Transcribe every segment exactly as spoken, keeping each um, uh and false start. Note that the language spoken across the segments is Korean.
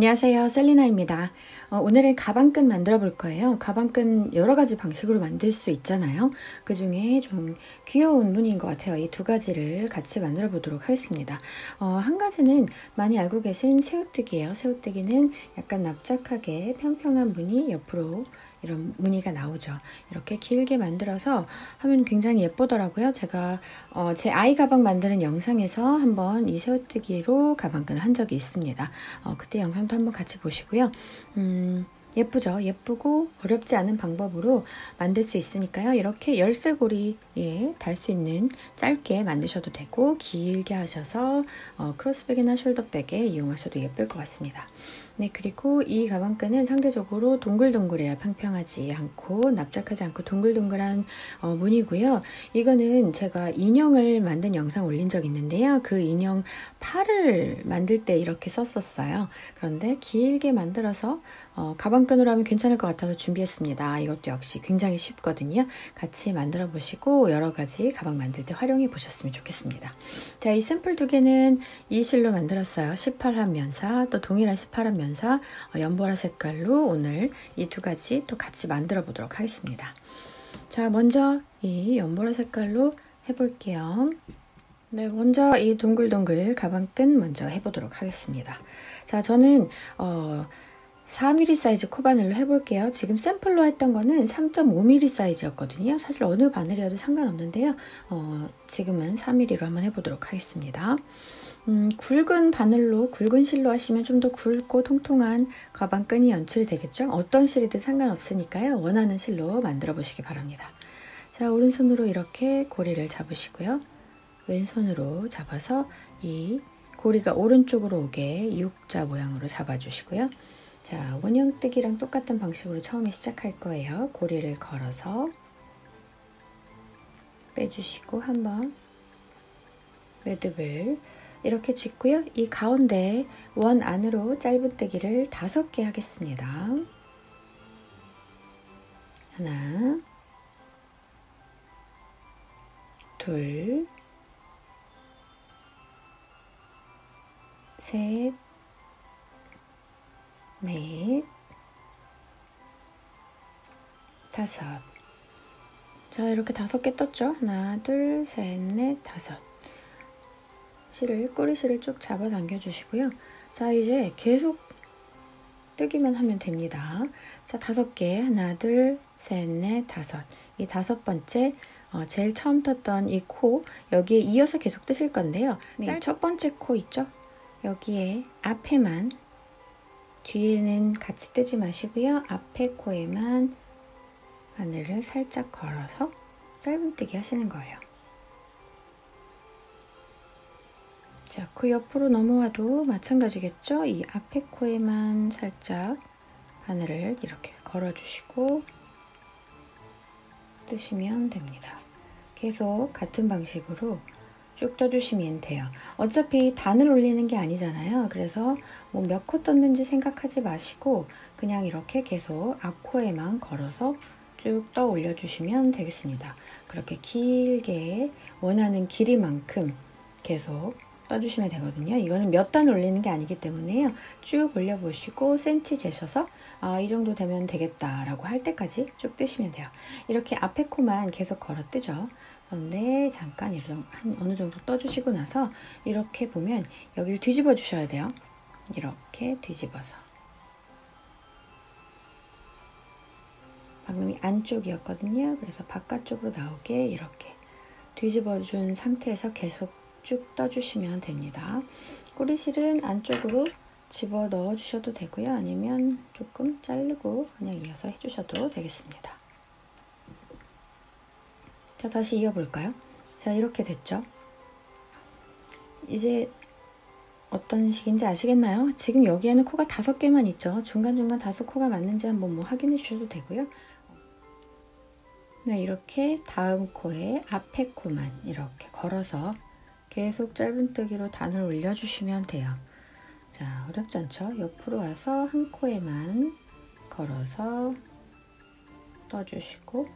안녕하세요, 셀리나입니다. 어, 오늘은 가방끈 만들어 볼 거예요. 가방끈 여러 가지 방식으로 만들 수 있잖아요. 그 중에 좀 귀여운 무늬인 것 같아요. 이 두 가지를 같이 만들어 보도록 하겠습니다. 어, 한 가지는 많이 알고 계신 새우뜨기예요. 새우뜨기는 약간 납작하게 평평한 무늬 옆으로 이런 무늬가 나오죠. 이렇게 길게 만들어서 하면 굉장히 예쁘더라고요. 제가 어, 제 아이 가방 만드는 영상에서 한번 이 새우뜨기로 가방끈을 한 적이 있습니다. 어, 그때 영상도 한번 같이 보시고요. 음, 예쁘죠? 예쁘고 어렵지 않은 방법으로 만들 수 있으니까요. 이렇게 열쇠고리에 달 수 있는 짧게 만드셔도 되고 길게 하셔서 어, 크로스백이나 숄더백에 이용하셔도 예쁠 것 같습니다. 네, 그리고 이 가방끈은 상대적으로 동글동글해야 평평하지 않고 납작하지 않고 동글동글한 어, 무늬고요. 이거는 제가 인형을 만든 영상 올린 적 있는데요. 그 인형 팔을 만들 때 이렇게 썼었어요. 그런데 길게 만들어서 어, 가방끈으로 하면 괜찮을 것 같아서 준비했습니다. 이것도 역시 굉장히 쉽거든요. 같이 만들어 보시고 여러 가지 가방 만들 때 활용해 보셨으면 좋겠습니다. 자, 이 샘플 두 개는 이 실로 만들었어요. 십팔 한 면사, 또 동일한 십팔 한 면사, 어, 연보라 색깔로 오늘 이 두 가지 또 같이 만들어 보도록 하겠습니다. 자, 먼저 이 연보라 색깔로 해볼게요. 네, 먼저 이 동글동글 가방끈 먼저 해보도록 하겠습니다. 자, 저는 어, 사 밀리미터 사이즈 코바늘로 해볼게요. 지금 샘플로 했던 거는 삼 점 오 밀리미터 사이즈였거든요. 사실 어느 바늘이어도 상관없는데요. 어, 지금은 사 밀리미터로 한번 해보도록 하겠습니다. 음, 굵은 바늘로, 굵은 실로 하시면 좀 더 굵고 통통한 가방끈이 연출이 되겠죠. 어떤 실이든 상관없으니까요. 원하는 실로 만들어 보시기 바랍니다. 자, 오른손으로 이렇게 고리를 잡으시고요. 왼손으로 잡아서 이 고리가 오른쪽으로 오게 U자 모양으로 잡아주시고요. 자, 원형뜨기랑 똑같은 방식으로 처음에 시작할 거예요. 고리를 걸어서 빼주시고 한번 매듭을 이렇게 짓고요. 이 가운데 원 안으로 짧은뜨기를 다섯 개 하겠습니다. 하나, 둘, 셋, 넷, 다섯. 자, 이렇게 다섯 개 떴죠? 하나, 둘, 셋, 넷, 다섯. 실을, 꼬리실을 쭉 잡아 당겨 주시고요. 자, 이제 계속 뜨기만 하면 됩니다. 자, 다섯 개. 하나, 둘, 셋, 넷, 다섯. 이 다섯 번째, 어, 제일 처음 떴던 이 코, 여기에 이어서 계속 뜨실 건데요. 네, 첫 번째 코 있죠? 여기에 앞에만, 뒤에는 같이 뜨지 마시고요. 앞에 코에만 바늘을 살짝 걸어서 짧은뜨기 하시는 거예요. 자, 그 옆으로 넘어와도 마찬가지겠죠? 이 앞에 코에만 살짝 바늘을 이렇게 걸어주시고 뜨시면 됩니다. 계속 같은 방식으로 쭉 떠주시면 돼요. 어차피 단을 올리는 게 아니잖아요. 그래서 뭐 몇 코 떴는지 생각하지 마시고 그냥 이렇게 계속 앞코에만 걸어서 쭉 떠 올려주시면 되겠습니다. 그렇게 길게 원하는 길이만큼 계속 떠주시면 되거든요. 이거는 몇 단 올리는 게 아니기 때문에요. 쭉 올려보시고 센치 재셔서 아, 이 정도 되면 되겠다 라고 할 때까지 쭉 뜨시면 돼요. 이렇게 앞에 코만 계속 걸어 뜨죠. 그런데 잠깐 이런 한 어느 정도 떠주시고 나서 이렇게 보면 여기를 뒤집어 주셔야 돼요. 이렇게 뒤집어서. 방금이 안쪽이었거든요. 그래서 바깥쪽으로 나오게 이렇게 뒤집어 준 상태에서 계속 쭉 떠주시면 됩니다. 꼬리실은 안쪽으로 집어 넣어 주셔도 되고요. 아니면 조금 자르고 그냥 이어서 해주셔도 되겠습니다. 자, 다시 이어볼까요? 자, 이렇게 됐죠? 이제 어떤 식인지 아시겠나요? 지금 여기에는 코가 다섯 개만 있죠? 중간중간 다섯 코가 맞는지 한번 뭐 확인해 주셔도 되고요. 네, 이렇게 다음 코에 앞에 코만 이렇게 걸어서 계속 짧은뜨기로 단을 올려주시면 돼요. 자, 어렵지 않죠? 옆으로 와서 한 코에만 걸어서 떠주시고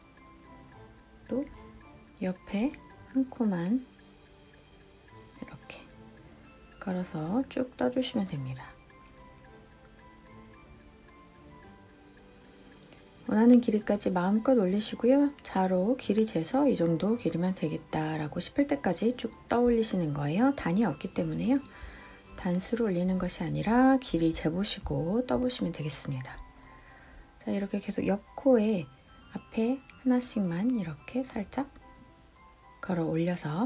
또 옆에 한 코만 이렇게 걸어서 쭉 떠주시면 됩니다. 원하는 길이까지 마음껏 올리시고요. 자로 길이 재서 이 정도 길이면 되겠다라고 싶을 때까지 쭉 떠올리시는 거예요. 단이 없기 때문에요. 단수로 올리는 것이 아니라 길이 재보시고 떠보시면 되겠습니다. 자, 이렇게 계속 옆코에 앞에 하나씩만 이렇게 살짝 걸어 올려서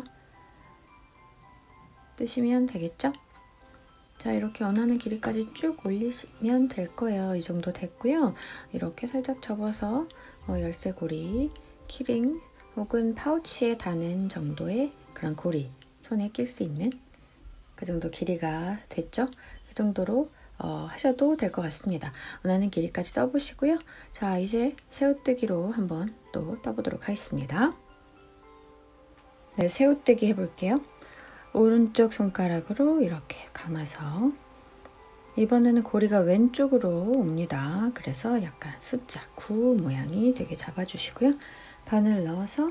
뜨시면 되겠죠? 자, 이렇게 원하는 길이까지 쭉 올리시면 될 거예요. 이 정도 됐고요. 이렇게 살짝 접어서 어, 열쇠고리, 키링 혹은 파우치에 다는 정도의 그런 고리, 손에 낄 수 있는 그 정도 길이가 됐죠? 그 정도로 어, 하셔도 될 것 같습니다. 원하는 길이까지 떠보시고요. 자, 이제 새우뜨기로 한번 또 떠보도록 하겠습니다. 네, 새우뜨기 해볼게요. 오른쪽 손가락으로 이렇게 감아서 이번에는 고리가 왼쪽으로 옵니다. 그래서 약간 숫자 구 모양이 되게 잡아주시고요. 바늘 넣어서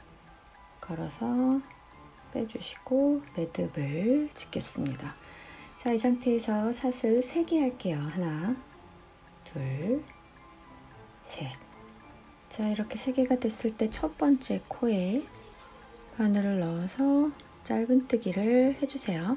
걸어서 빼주시고 매듭을 짓겠습니다. 자, 이 상태에서 사슬 세 개 할게요. 하나, 둘, 셋. 자, 이렇게 세 개가 됐을 때 첫 번째 코에 바늘을 넣어서 짧은뜨기를 해주세요.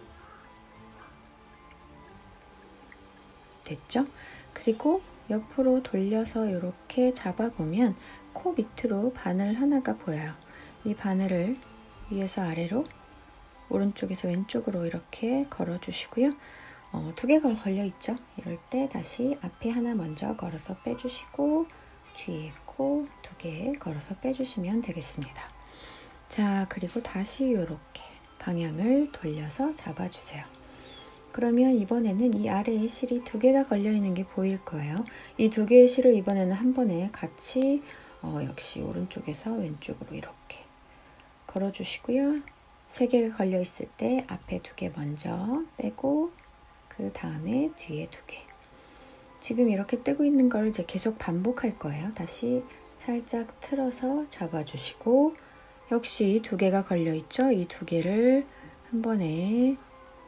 됐죠? 그리고 옆으로 돌려서 이렇게 잡아보면 코 밑으로 바늘 하나가 보여요. 이 바늘을 위에서 아래로 오른쪽에서 왼쪽으로 이렇게 걸어주시고요. 어, 두 개가 걸려있죠? 이럴 때 다시 앞에 하나 먼저 걸어서 빼주시고 뒤에 코 두 개 걸어서 빼주시면 되겠습니다. 자, 그리고 다시 이렇게 방향을 돌려서 잡아주세요. 그러면 이번에는 이 아래에 실이 두 개가 걸려있는 게 보일 거예요. 이 두 개의 실을 이번에는 한 번에 같이 어, 역시 오른쪽에서 왼쪽으로 이렇게 걸어주시고요. 세 개가 걸려있을 때 앞에 두 개 먼저 빼고 그 다음에 뒤에 두 개. 지금 이렇게 떼고 있는 걸 이제 계속 반복할 거예요. 다시 살짝 틀어서 잡아주시고 역시 두 개가 걸려있죠? 이 두 개를 한 번에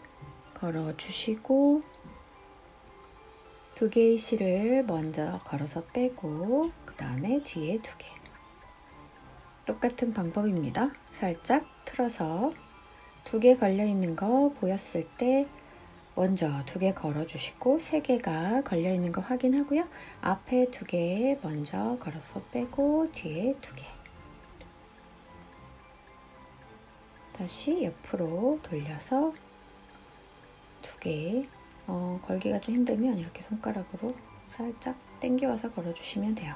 걸어주시고 두 개의 실을 먼저 걸어서 빼고 그 다음에 뒤에 두 개. 똑같은 방법입니다. 살짝 틀어서 두 개 걸려있는 거 보였을 때 먼저 두 개 걸어주시고 세 개가 걸려있는 거 확인하고요. 앞에 두 개 먼저 걸어서 빼고 뒤에 두 개. 다시 옆으로 돌려서 두 개, 어, 걸기가 좀 힘들면 이렇게 손가락으로 살짝 당겨와서 걸어주시면 돼요.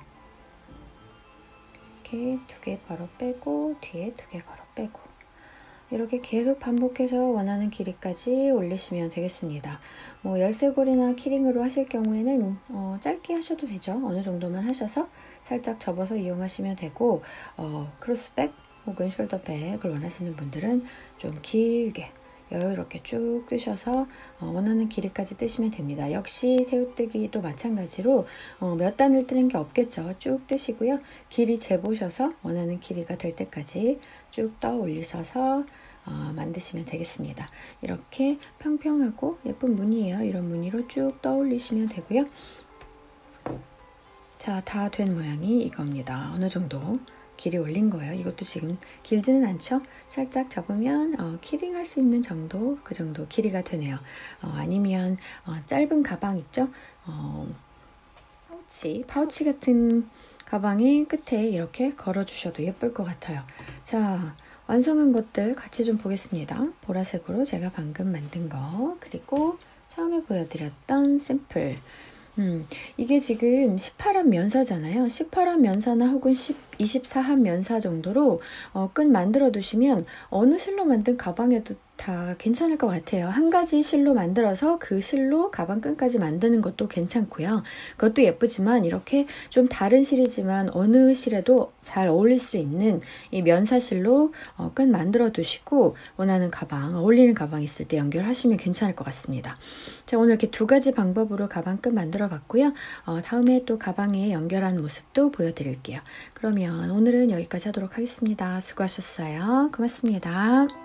이렇게 두 개 걸어 빼고 뒤에 두 개 걸어 빼고 이렇게 계속 반복해서 원하는 길이까지 올리시면 되겠습니다. 뭐 열쇠고리나 키링으로 하실 경우에는 어, 짧게 하셔도 되죠. 어느 정도만 하셔서 살짝 접어서 이용하시면 되고 어, 크로스백 혹은 숄더백을 원하시는 분들은 좀 길게 여유롭게 쭉 뜨셔서 어, 원하는 길이까지 뜨시면 됩니다. 역시 새우뜨기도 마찬가지로 어, 몇 단을 뜨는 게 없겠죠. 쭉 뜨시고요. 길이 재보셔서 원하는 길이가 될 때까지 쭉 떠 올리셔서 어, 만드시면 되겠습니다. 이렇게 평평하고 예쁜 무늬예요. 이런 무늬로 쭉 떠 올리시면 되고요. 자, 다 된 모양이 이겁니다. 어느 정도 길이 올린 거예요. 이것도 지금 길지는 않죠? 살짝 접으면 어, 키링 할 수 있는 정도, 그 정도 길이가 되네요. 어, 아니면 어, 짧은 가방 있죠? 어, 파우치, 파우치 같은 가방의 끝에 이렇게 걸어주셔도 예쁠 것 같아요. 자, 완성한 것들 같이 좀 보겠습니다. 보라색으로 제가 방금 만든 거, 그리고 처음에 보여드렸던 샘플. 음, 이게 지금 십팔 합 면사잖아요. 십팔 합 면사나 혹은 이십사 합 면사 정도로 어, 끈 만들어 두시면 어느 실로 만든 가방에도 다 괜찮을 것 같아요. 한 가지 실로 만들어서 그 실로 가방 끈까지 만드는 것도 괜찮고요. 그것도 예쁘지만 이렇게 좀 다른 실이지만 어느 실에도 잘 어울릴 수 있는 이 면사실로 어, 끈 만들어 두시고 원하는 가방, 어울리는 가방 있을 때 연결하시면 괜찮을 것 같습니다. 자, 오늘 이렇게 두 가지 방법으로 가방 끈 만들어 봤고요. 어, 다음에 또 가방에 연결한 모습도 보여드릴게요. 그러면 오늘은 여기까지 하도록 하겠습니다. 수고하셨어요. 고맙습니다.